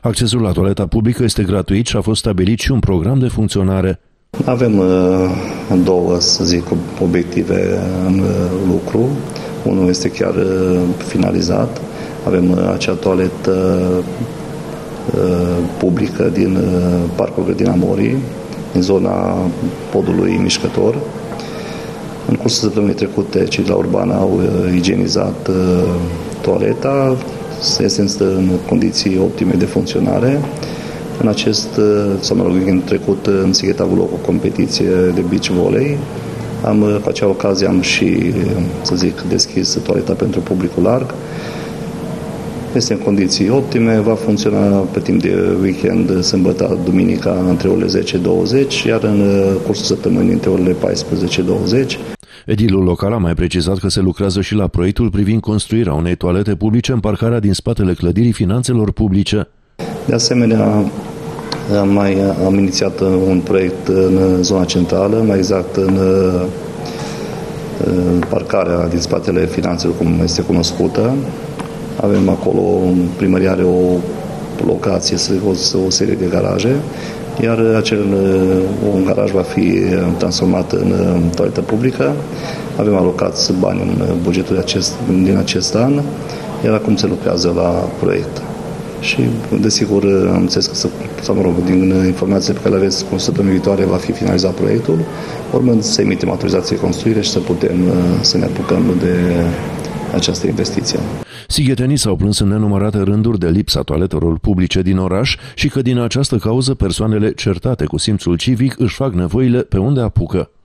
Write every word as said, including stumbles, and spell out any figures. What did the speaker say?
Accesul la toaleta publică este gratuit și a fost stabilit și un program de funcționare. Avem uh, două, să zic, obiective în uh, lucru. Unul este chiar uh, finalizat. Avem uh, acea toaletă uh, publică din uh, Parcul Grădina Morii, în zona podului mișcător. În cursul săptămânii trecute, cei de la Urban au uh, igienizat uh, toaleta. Este în condiții optime de funcționare. În acest, sau mă rog, în trecut, în Sighet a avut loc o competiție de beach volley. Am, cu acea ocazie am și, să zic, deschis toaleta pentru publicul larg. Este în condiții optime, va funcționa pe timp de weekend, sâmbătă, duminica, între orele zece douăzeci, iar în cursul săptămânii între orele paisprezece douăzeci. Edilul local a mai precizat că se lucrează și la proiectul privind construirea unei toalete publice în parcarea din spatele clădirii Finanțelor Publice. De asemenea, am, mai, am inițiat un proiect în zona centrală, mai exact în, în parcarea din spatele Finanțelor, cum este cunoscută. Avem acolo, primăria are o locație, o, o serie de garaje, iar acel un garaj va fi transformat în toaletă publică. Avem alocați bani în bugetul acest, din acest an, iar acum se lucrează la proiect. Și, desigur, am înțeles că, să, sau mă rog, din informațiile pe care le aveți, săptămâna viitoare va fi finalizat proiectul, urmând să emitem autorizație de construire și să putem să ne apucăm de această investiție. Sighetenii s-au plâns în nenumărate rânduri de lipsa toaletelor publice din oraș și că din această cauză persoanele certate cu simțul civic își fac nevoile pe unde apucă.